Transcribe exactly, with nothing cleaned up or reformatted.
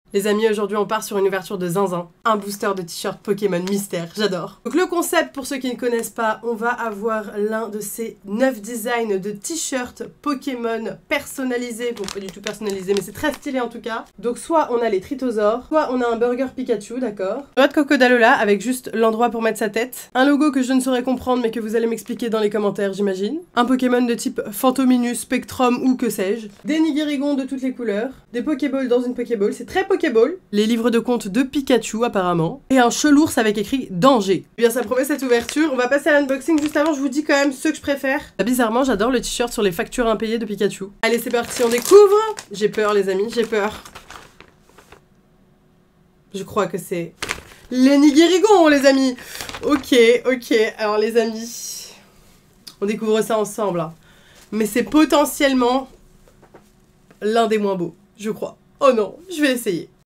Les amis, aujourd'hui on part sur une ouverture de zinzin, un booster de t-shirt Pokémon mystère, j'adore. Donc le concept, pour ceux qui ne connaissent pas, on va avoir l'un de ces neuf designs de t-shirts Pokémon personnalisés, bon pas du tout personnalisés mais c'est très stylé en tout cas. Donc soit on a les Tritosaures, soit on a un burger Pikachu, d'accord. Noix de Cocodalola avec juste l'endroit pour mettre sa tête. Un logo que je ne saurais comprendre mais que vous allez m'expliquer dans les commentaires j'imagine. Un Pokémon de type Phantominus, Spectrum ou que sais-je. Des Nigirigon de toutes les couleurs. Des Pokéballs dans une Pokéball, c'est très Pokéball. Les livres de comptes de Pikachu apparemment. Et un chelours avec écrit danger. Eh bien ça promet cette ouverture. On va passer à l'unboxing. Juste avant je vous dis quand même ceux que je préfère. Ah, bizarrement j'adore le t-shirt sur les factures impayées de Pikachu. Allez c'est parti, on découvre. J'ai peur les amis, j'ai peur. Je crois que c'est les Nigirigon les amis. Ok, ok, alors les amis, on découvre ça ensemble. Hein. Mais c'est potentiellement l'un des moins beaux, je crois. Oh non, je vais essayer.